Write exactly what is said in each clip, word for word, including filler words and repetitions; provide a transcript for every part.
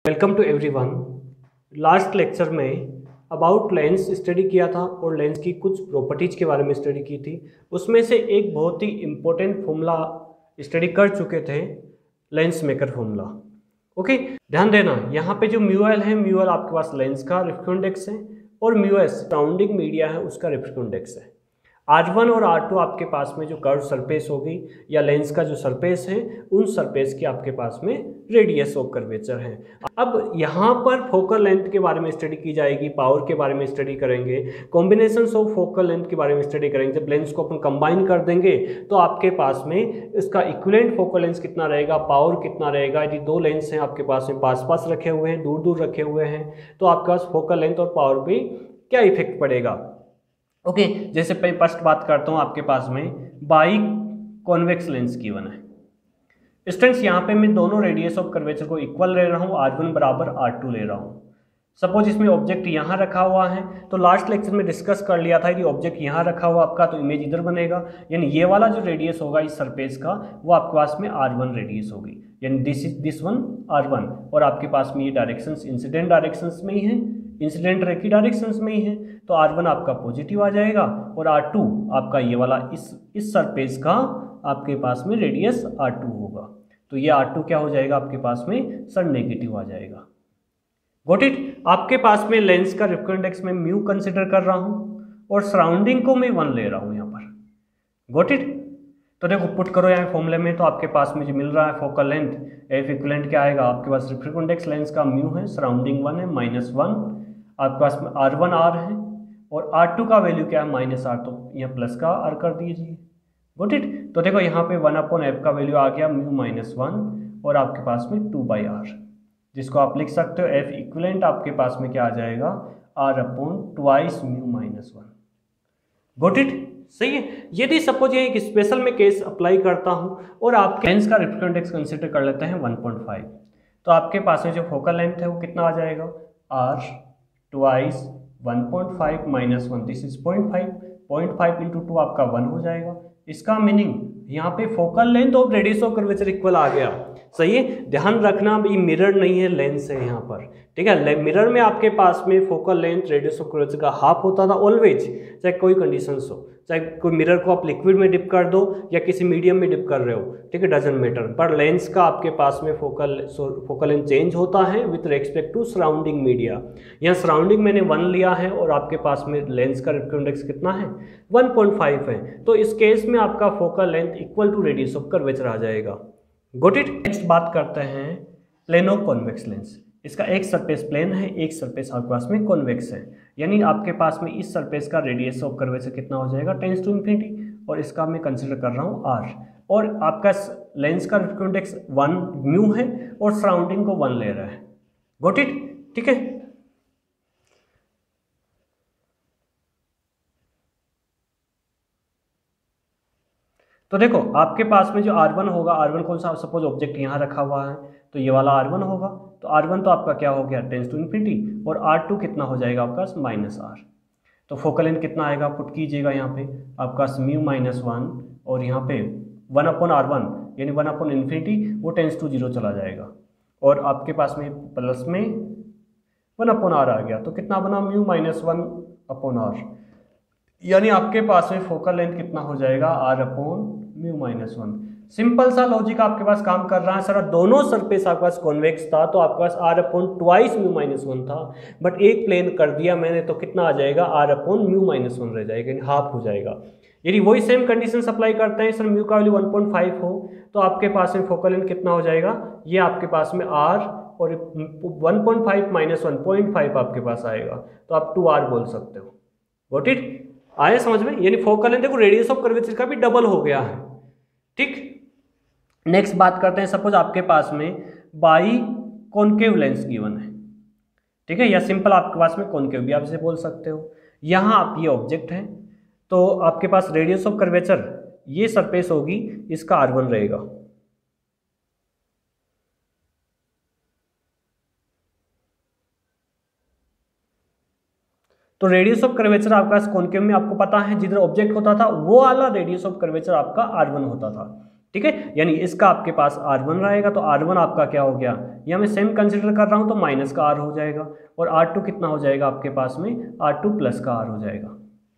Welcome to everyone. Last lecture में about lens study किया था और लेंस की कुछ प्रॉपर्टीज के बारे में स्टडी की थी। उसमें से एक बहुत ही इम्पोर्टेंट फॉर्मूला स्टडी कर चुके थे, लेंस मेकर फॉर्मूला। ओके, ध्यान देना, यहाँ पे जो म्यू एल है, म्यू एल आपके पास लेंस का रिफ्रैक्टिव इंडेक्स है और म्यू एस सराउंडिंग मीडिया है, उसका रिफ्रैक्टिव इंडेक्स है। आर वन और आर टू आपके पास में जो कर्व सरफेस होगी या लेंस का जो सरफेस है, उन सरफेस की आपके पास में रेडियस ऑफ कर्वेचर है। अब यहाँ पर फोकल लेंथ के बारे में स्टडी की जाएगी, पावर के बारे में स्टडी करेंगे, कॉम्बिनेशन ऑफ फोकल लेंथ के बारे में स्टडी करेंगे। जब लेंस को अपन कंबाइन कर देंगे तो आपके पास में इसका इक्विवेलेंट फोकल लेंथ कितना रहेगा, पावर कितना रहेगा। यदि दो लेंस हैं आपके पास में, पास पास रखे हुए हैं, दूर दूर रखे हुए हैं, तो आपके पास फोकल लेंथ और पावर पे क्या इफेक्ट पड़ेगा। ओके okay, जैसे मैं फर्स्ट बात करता हूँ, आपके पास में बाई कॉन्वेक्स लेंस गिवन है। स्टूडेंट्स, यहाँ पे मैं दोनों रेडियस ऑफ कर्वेचर को इक्वल ले रहा हूँ, आर वन बराबर आर टू ले रहा हूँ। सपोज इसमें ऑब्जेक्ट यहाँ रखा हुआ है, तो लास्ट लेक्चर में डिस्कस कर लिया था कि ऑब्जेक्ट यहाँ रखा हुआ आपका, तो इमेज इधर बनेगा, यानी ये वाला जो रेडियस होगा इस सरफेस का, वो आपके पास में आर वन रेडियस होगी, यानी this is this one R one. और आपके पास में ये डायरेक्शंस इंसिडेंट डायरेक्शंस में ही है, इंसिडेंट रे की डायरेक्शंस में ही है, तो आर वन आपका पॉजिटिव आ जाएगा और आर टू आपका ये वाला इस इस सरफेस का आपके पास में रेडियस आर टू होगा, तो ये आर टू क्या हो जाएगा आपके पास में, सर नेगेटिव आ जाएगा। Got it. आपके पास में लेंस का रिफ्रैक्टिव इंडेक्स में म्यू कंसिडर कर रहा हूँ और सराउंडिंग को मैं वन ले रहा हूँ यहाँ पर। Got it. तो देखो पुट करो यहाँ फॉर्मूले में, तो आपके पास में जो मिल रहा है फोकल लेंथ, एफ इक्विवेलेंट क्या आएगा आपके पास, रिफ्रैक्टिव इंडेक्स लेंस का म्यू है, सराउंडिंग वन है, माइनस वन, आपके पास में आर वन आर है और आर टू का वैल्यू क्या है, माइनस आर, तो यहाँ प्लस का आर कर दीजिए। Got it. तो देखो यहाँ पे वन अपॉन एफ का वैल्यू आ गया म्यू माइनस वन और आपके पास में टू बाई आर, जिसको आप लिख सकते हो एफ इक्विवेलेंट आपके पास में क्या आ जाएगा, R upon twice mu minus one. Got it. सही है। यदि सपोज ये एक स्पेशल में केस अप्लाई करता हूँ और आप लेंस का रिफ्रैक्टिव इंडेक्स कंसिडर कर लेते हैं वन पॉइंट फाइव, तो आपके पास में जो फोकल लेंथ है वो कितना आ जाएगा, R twice one point five minus one, this is point five, point five into two आपका वन हो जाएगा। इसका मीनिंग यहाँ पे फोकल लेंथ और रेडियस ऑफ कर्वेचर इक्वल आ गया। सही है। ध्यान रखना, ये मिरर नहीं है, लेंस है यहाँ पर, ठीक है। मिरर में आपके पास में focal length radius of curvature का हाफ होता था ऑलवेज, चाहे कोई कंडीशन हो, चाहे कोई मिरर को आप लिक्विड में डिप कर दो या किसी मीडियम में डिप कर रहे हो, ठीक है, डजंट मैटर। पर लेंस का आपके पास में फोकल फोकल लेंथ चेंज होता है with respect to surrounding media. यहाँ सराउंडिंग मैंने वन लिया है और आपके पास में लेंस का रिफ्रैक्टिव इंडेक्स कितना है, वन पॉइंट फाइव है, तो इस केस में आपका focal length equal to radius of curvature आ जाएगा। Got it. नेक्स्ट बात करते हैं प्लेनो कॉन्वेक्स लेंस। इसका एक सरफेस प्लेन है, एक सरफेस आपके पास में कॉन्वेक्स है, यानी आपके पास में इस सरफेस का रेडियस ऑफ कर्वेचर कितना हो जाएगा, टेंस टू इन्फिनिटी, और इसका मैं कंसीडर कर रहा हूँ आर, और आपका लेंस का रिफ्रैक्टिव इंडेक्स वन म्यू है और सराउंडिंग को वन ले रहा है। Got it. ठीक है। तो देखो आपके पास में जो आर वन होगा, आर वन कौन सा, सपोज ऑब्जेक्ट यहाँ रखा हुआ है, तो ये वाला आर वन होगा, तो आर वन तो आपका क्या हो गया, टेंस टू इन्फिनिटी, और आर टू कितना हो जाएगा आपका, माइनस आर। तो फोकल लेंथ कितना आएगा, पुट कीजिएगा यहाँ पे आपका म्यू माइनस वन और यहाँ पे वन अपॉन आर वन, यानी वन अपॉन इन्फिनिटी, वो टेंस टू जीरो चला जाएगा, और आपके पास में प्लस में वन अपॉन आर आ गया, तो कितना बना, mu minus one upon R, यानी आपके पास में फोकल लेंथ कितना हो जाएगा, R upon mu minus one. Simple सा लॉजिक आपके पास काम कर रहा है। सर दोनों सरफेस आपके पास कॉन्वेक्स था, तो आपके पास R upon twice mu minus one था, बट एक प्लेन कर दिया मैंने, तो कितना आ जाएगा, R upon mu minus one रह जाएगा, यानी हाफ हो जाएगा। यदि वही सेम कंडीशन अप्लाई करते हैं, सर म्यू का वैल्यू वन पॉइंट फाइव हो, तो आपके पास में फोकल लेंथ कितना हो जाएगा, ये आपके पास में आर और one point five minus one point five आपके पास आएगा, तो आप टू आर बोल सकते हो। Got it. आए समझ में, यानी फोकल लेंथ देखो रेडियस ऑफ कर्वेचर का भी डबल हो गया है। ठीक। नेक्स्ट बात करते हैं, सपोज आपके पास में बाई कॉनकेव लेंस गिवन है, ठीक है, या सिंपल आपके पास में कॉनकेव भी आप इसे बोल सकते हो। यहाँ आप ये ऑब्जेक्ट है, तो आपके पास रेडियस ऑफ कर्वेचर ये सरफेस होगी, इसका आर वन रहेगा, तो रेडियस ऑफ कर्वेचर आपका कॉनकेव में आपको पता है, जिधर ऑब्जेक्ट होता था वो वाला रेडियस ऑफ कर्वेचर आपका आर वन होता था। ठीक है, यानी इसका आपके पास आर वन रहेगा, तो आर वन आपका क्या हो गया, ये मैं सेम कंसिडर कर रहा हूँ तो माइनस का आर हो जाएगा, और आर टू कितना हो जाएगा आपके पास में, आर टू प्लस का आर हो जाएगा।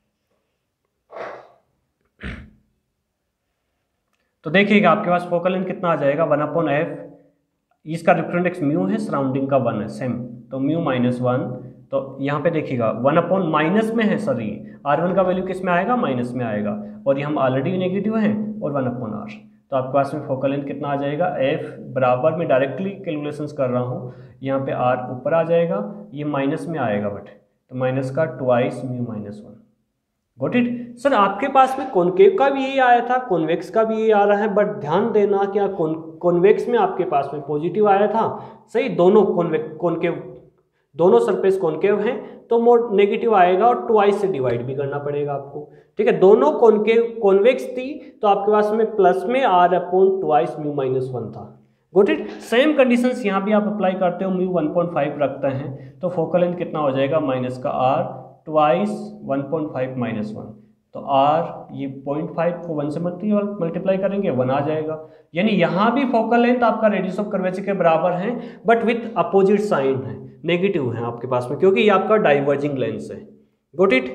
तो देखिएगा आपके पास फोकल लेंथ कितना आ जाएगा, वन अपॉन एफ, इसका रिफ्रेंडेक्स म्यू है, सराउंडिंग का वन है सेम, तो म्यू माइनस वन, तो यहाँ पे देखिएगा वन अपॉन माइनस में है सर, ये आर वन का वैल्यू किस में आएगा, माइनस में आएगा, और ये हम ऑलरेडी नेगेटिव हैं, और वन अपॉन आर, तो आपके पास में फोकल लेंथ कितना आ जाएगा, एफ बराबर में डायरेक्टली कैलकुलेशंस कर रहा हूँ, यहाँ पे आर ऊपर आ जाएगा, ये माइनस में आएगा बट, तो माइनस का twice mu minus one. Got it sir, आपके पास में कॉनकेव का भी यही आया था, कॉन्वेक्स का भी यही आ रहा है, बट ध्यान देना क्या कॉन्वेक्स में आपके पास में पॉजिटिव आया था, सही, दोनों कॉन्वेक्स कॉनकेव दोनों सरफेस कॉनकेव हैं तो मोड नेगेटिव आएगा, और ट्वाइस से डिवाइड भी करना पड़ेगा आपको, ठीक है, दोनों कॉनकेव कॉन्वेक्स थी तो आपके पास में प्लस में R upon twice mu minus one था। गॉट इट, सेम कंडीशंस यहाँ भी आप अप्लाई करते हो, म्यू वन पॉइंट फाइव रखते हैं तो फोकल लेंथ कितना हो जाएगा, माइनस का R twice one point five minus one, तो आर ये पॉइंट फाइव को वन से मल्टीप्लाई करेंगे वन आ जाएगा, यानी यहाँ भी फोकल लेंथ आपका रेडियस ऑफ कर्वेचर के बराबर है, बट विथ अपोजिट साइन है, नेगेटिव है आपके पास में, क्योंकि ये आपका डाइवर्जिंग लेंस है। गॉट इट,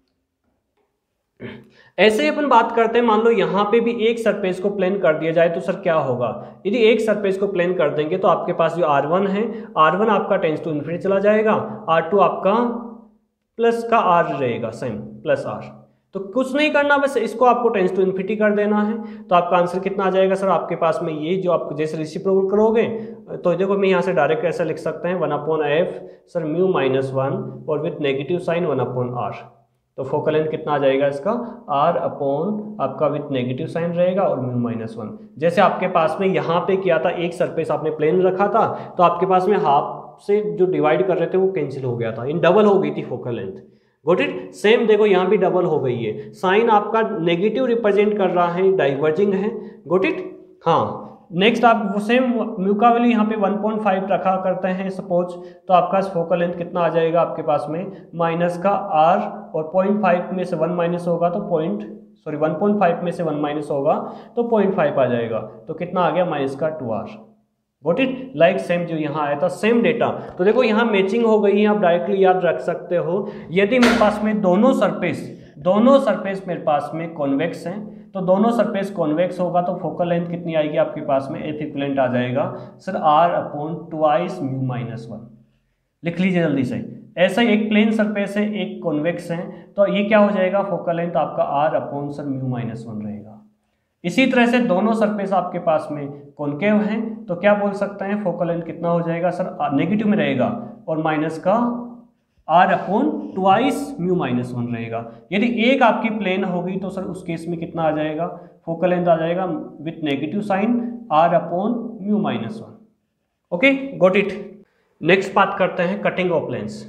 ऐसे ही अपन बात करते हैं, मान लो यहाँ पे भी एक सरफेस को प्लेन कर दिया जाए तो सर क्या होगा, यदि एक सरफेस को प्लेन कर देंगे तो आपके पास जो आर वन है, आर वन आपका टेंस टू इन्फिनिटी चला जाएगा, आर टू आपका प्लस का आर रहेगा सेम प्लस आर, तो कुछ नहीं करना, बस इसको आपको टेंस टू इन्फिनिटी कर देना है, तो आपका आंसर कितना आ जाएगा सर, आपके पास में ये जो आप जैसे रेसिप्रोकल करोगे तो देखो मैं यहाँ से डायरेक्ट ऐसा लिख सकते हैं, one upon F sir mu minus one और with negative sign one upon R, तो फोकल लेंथ कितना आ जाएगा इसका, आर अपॉन आपका विथ नेगेटिव साइन रहेगा और म्यू माइनस वन, जैसे आपके पास में यहाँ पे किया था, एक सरफेस आपने प्लेन रखा था तो आपके पास में हाफ से जो डिवाइड कर रहे थे वो कैंसिल हो गया था, इन डबल हो गई थी focal length. Got it, same देखो यहाँ भी डबल हो गई है, साइन आपका नेगेटिव रिप्रेजेंट कर रहा है, डाइवर्जिंग है। गॉट इट, हाँ, नेक्स्ट आप वो सेम म्यू का वैल्यू यहाँ पे वन पॉइंट फाइव रखा करते हैं सपोज, तो आपका फोकल लेंथ कितना आ जाएगा आपके पास में, माइनस का आर, और पॉइंट फाइव में से वन माइनस होगा तो point sorry one point five में से वन माइनस होगा तो पॉइंट फाइव आ जाएगा, तो कितना आ गया, माइनस का two R. Got it, like same जो यहाँ आया था सेम डेटा, तो देखो यहाँ मैचिंग हो गई है, आप डायरेक्टली याद रख सकते हो, यदि मेरे पास में दोनों सरफेस दोनों सरफेस मेरे पास में कॉन्वेक्स हैं, तो दोनों सरफेस कॉन्वेक्स होगा तो फोकल लेंथ कितनी आएगी आपके पास में, एफ इक्विवेलेंट आ जाएगा sir R upon twice mu minus one, लिख लीजिए जल्दी से। ऐसा ही एक प्लेन सरफेस है, एक कॉन्वेक्स है, तो ये क्या हो जाएगा, फोकल लेंथ आपका R upon sir mu minus one रहेगा। इसी तरह से दोनों सरफेस आपके पास में कॉनकेव हैं, तो क्या बोल सकते हैं, फोकल लेंथ कितना हो जाएगा सर, नेगेटिव में रहेगा और माइनस का R upon twice mu minus one रहेगा। यदि एक आपकी प्लेन होगी तो सर उस केस में कितना आ जाएगा, फोकल लेंथ आ जाएगा with negative sign R upon mu minus one. Okay, got it. Next बात करते हैं कटिंग ऑफ लेंस।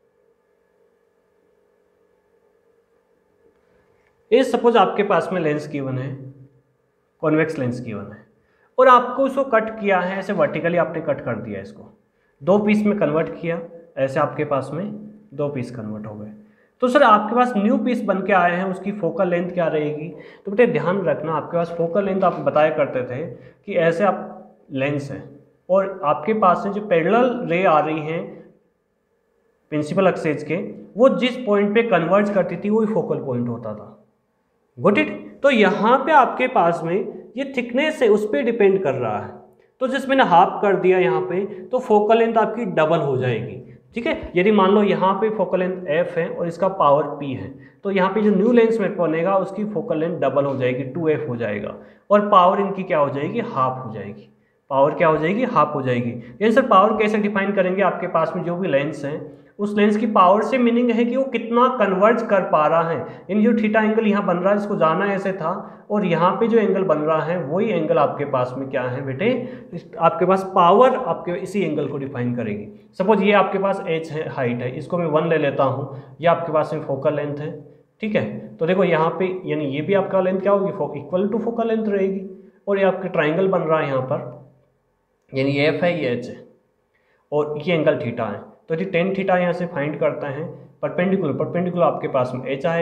ये सपोज आपके पास में लेंस गिवन है, कॉन्वेक्स लेंस गिवन है, और आपको उसको कट किया है, ऐसे वर्टिकली आपने कट कर दिया, इसको दो पीस में कन्वर्ट किया, ऐसे आपके पास में दो पीस कन्वर्ट हो गए, तो सर आपके पास न्यू पीस बन के आए हैं, उसकी फोकल लेंथ क्या रहेगी, तो बेटे ध्यान रखना, आपके पास फोकल लेंथ आप बताया करते थे कि ऐसे आप लेंस है और आपके पास से जो पैरेलल रे आ रही हैं प्रिंसिपल एक्सेस के, वो जिस पॉइंट पे कन्वर्ज करती थी वही फोकल पॉइंट होता था। गॉट इट, तो यहाँ पे आपके पास में ये थिकनेस है उस पर डिपेंड कर रहा है, तो जिस मैंने हाफ कर दिया यहाँ पे, तो फोकल लेंथ आपकी डबल हो जाएगी। ठीक है, यदि मान लो यहाँ पे फोकल लेंथ एफ है और इसका पावर पी है, तो यहाँ पे जो न्यू लेंस में बनेगा उसकी फोकल लेंथ डबल हो जाएगी, टू एफ हो जाएगा, और पावर इनकी क्या हो जाएगी, हाफ हो जाएगी। पावर क्या हो जाएगी, हाफ हो जाएगी। यानी सर पावर कैसे डिफाइन करेंगे, आपके पास में जो भी लेंस है उस लेंस की पावर से मीनिंग है कि वो कितना कन्वर्ज कर पा रहा है। इन जो थीटा एंगल यहाँ बन रहा है इसको जाना ऐसे था, और यहाँ पे जो एंगल बन रहा है वही एंगल आपके पास में क्या है बेटे, आपके पास पावर आपके इसी एंगल को डिफाइन करेगी। सपोज ये आपके पास एच है, हाइट है, इसको मैं वन ले लेता हूँ, ये आपके पास में फोकल लेंथ है। ठीक है, तो देखो यहाँ पे यानी ये भी आपका लेंथ क्या होगी, इक्वल टू फोकल लेंथ रहेगी, और ये आपके ट्राइंगल बन रहा है यहाँ पर, यानी ये एफ है, ये एच है, और ये एंगल थीटा है। तो यदि टेन थीटा यहाँ से फाइंड करते हैं परपेंडिकुलर, परपेंडिकुलर आपके पास में एच आएगा,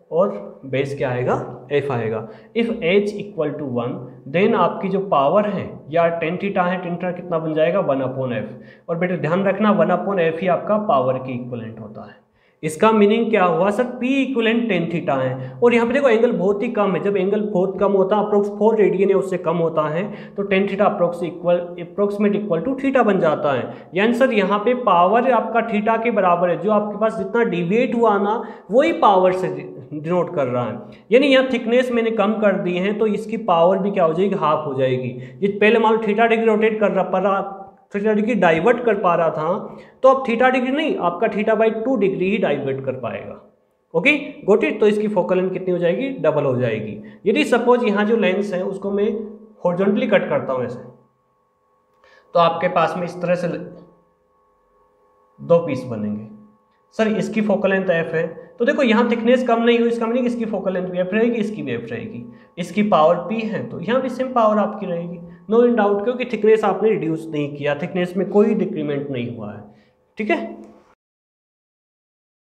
और बेस क्या आएगा, एफ आएगा। If H equal to one then आपकी जो पावर है या टेन थीटा है, टेन थीटा कितना बन जाएगा, वन अपॉन एफ। और बेटे ध्यान रखना वन अपॉन एफ ही आपका पावर की इक्वलेंट होता है। इसका मीनिंग क्या हुआ sir, P equivalent tan theta है। और यहाँ पे देखो एंगल बहुत ही कम है, जब एंगल बहुत कम होता है अप्रोक्स फोर रेडियन या उससे कम होता है तो tan theta approx equal approximate equal to theta बन जाता है। यानी सर यहाँ पे पावर आपका थीटा के बराबर है, जो आपके पास जितना डिविएट हुआ ना वही पावर से डिनोट कर रहा है। यानी यहाँ थिकनेस मैंने कम कर दी है तो इसकी पावर भी क्या हो जाएगी, हाफ हो जाएगी। ये पहले मान लो थीटा डिग्री रोटेट कर रहा पर थीटा डिग्री डाइवर्ट कर पा रहा था, तो अब थीटा डिग्री नहीं, आपका थीटा बाई टू डिग्री ही डाइवर्ट कर पाएगा। Okay got it. तो इसकी फोकल लेंथ कितनी हो जाएगी, डबल हो जाएगी। यदि सपोज यहाँ जो लेंस है उसको मैं हॉरिजॉन्टली कट करता हूँ ऐसे, तो आपके पास में इस तरह से दो पीस बनेंगे। सर इसकी फोकल लेंथ एफ है, तो देखो यहाँ थिकनेस कम नहीं हुई, इसका मीनिंग इसकी फोकल लेंथ भी एफ रहेगी, इसकी भी एफ रहेगी। इसकी पावर पी है तो यहाँ भी सेम पावर आपकी रहेगी, नो इन डाउट, क्योंकि थिकनेस आपने रिड्यूस नहीं किया, थिकनेस में कोई डिक्रीमेंट नहीं हुआ है। ठीक है।